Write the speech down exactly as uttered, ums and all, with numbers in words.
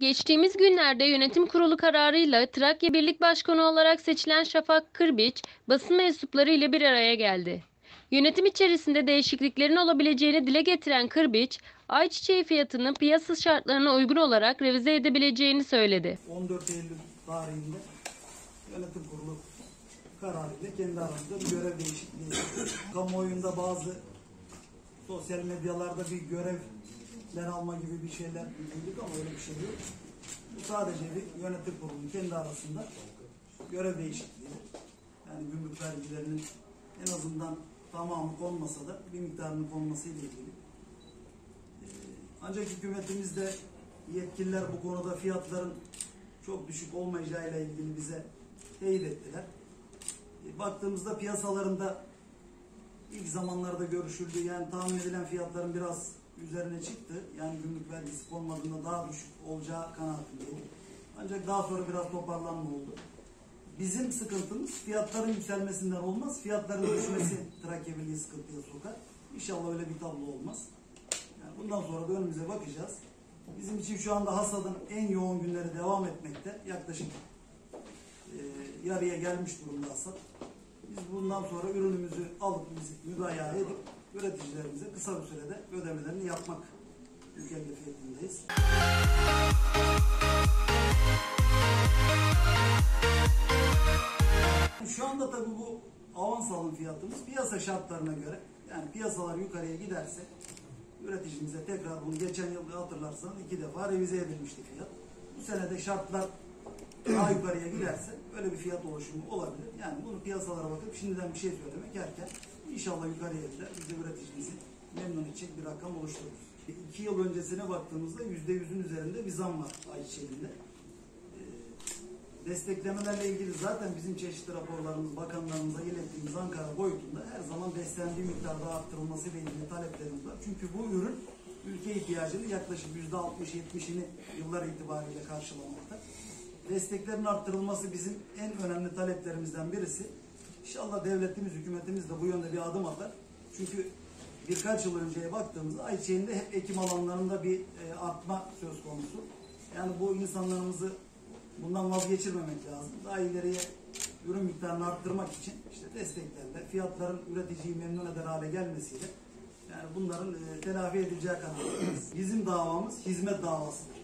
Geçtiğimiz günlerde yönetim kurulu kararıyla Trakya Birlik Başkanı olarak seçilen Şafak Kırbiç, basın mensupları ile bir araya geldi. Yönetim içerisinde değişikliklerin olabileceğini dile getiren Kırbiç, ayçiçeği fiyatının piyasa şartlarına uygun olarak revize edebileceğini söyledi. on dört Eylül tarihinde yönetim kurulu kararıyla kendi aramızda bir görev değişikliği. Kamuoyunda bazı sosyal medyalarda bir görevler alma gibi bir şeyler duyduk ama öyle bir şey yok. Bu sadece bir yönetim kurulunun kendi arasında görev değişikliği. Yani gümrük vergilerinin en azından tamamı konmasa da bir miktarının konmasıyla ilgili. Ee, ancak hükümetimiz de yetkililer bu konuda fiyatların çok düşük olmayacağıyla ilgili bize teyit ettiler. E, baktığımızda piyasalarında ilk zamanlarda görüşüldü. Yani tahmin edilen fiyatların biraz üzerine çıktı. Yani gümrük vergisi konmadığında daha düşük olacağı kanaatindeyim. Ancak daha sonra biraz toparlanma oldu. Bizim sıkıntımız fiyatların yükselmesinden olmaz. Fiyatların düşmesi Trakya Birliği sıkıntıya sokar. İnşallah öyle bir tablo olmaz. Yani bundan sonra da önümüze bakacağız. Bizim için şu anda hasadın en yoğun günleri devam etmekte. Yaklaşık e, yarıya gelmiş durumda hasat. Biz bundan sonra ürünümüzü alıp müdahale edip üreticilerimize kısa bir sürede ödemelerini yapmak mükellefiyetindeyiz. Şu anda tabii bu avans alım fiyatımız piyasa şartlarına göre, yani piyasalar yukarıya giderse üreticimize tekrar, bunu geçen yıl hatırlarsanız iki defa revize edilmişti fiyat. Bu sene de şartlar daha yukarıya giderse öyle bir fiyat oluşumu olabilir. Yani bunu piyasalara bakıp şimdiden bir şey söylemek erken. İnşallah yukarıya gider. Biz de üreticimizi memnun edecek bir rakam oluştururuz. İki yıl öncesine baktığımızda yüzde yüzün üzerinde bir zam var ayçiçeğinde. Desteklemelerle ilgili zaten bizim çeşitli raporlarımız, bakanlarımıza ilettiğimiz Ankara boyutunda her zaman beslendiği miktarda arttırılması ile ilgili taleplerimiz var. Çünkü bu ürün ülke ihtiyacının yaklaşık yüzde altmış yetmişini yıllar itibariyle karşılamakta. Desteklerin arttırılması bizim en önemli taleplerimizden birisi. İnşallah devletimiz, hükümetimiz de bu yönde bir adım atar. Çünkü birkaç yıl önceye baktığımızda ayçiçeğinde hep ekim alanlarında bir e, artma söz konusu. Yani bu insanlarımızı bundan vazgeçirmemek lazım. Daha ileriye ürün miktarını arttırmak için işte desteklerle, fiyatların üreticiyi memnun eder hale gelmesiyle yani bunların e, telafi edileceği kanaatindeyız. Bizim davamız hizmet davasıdır.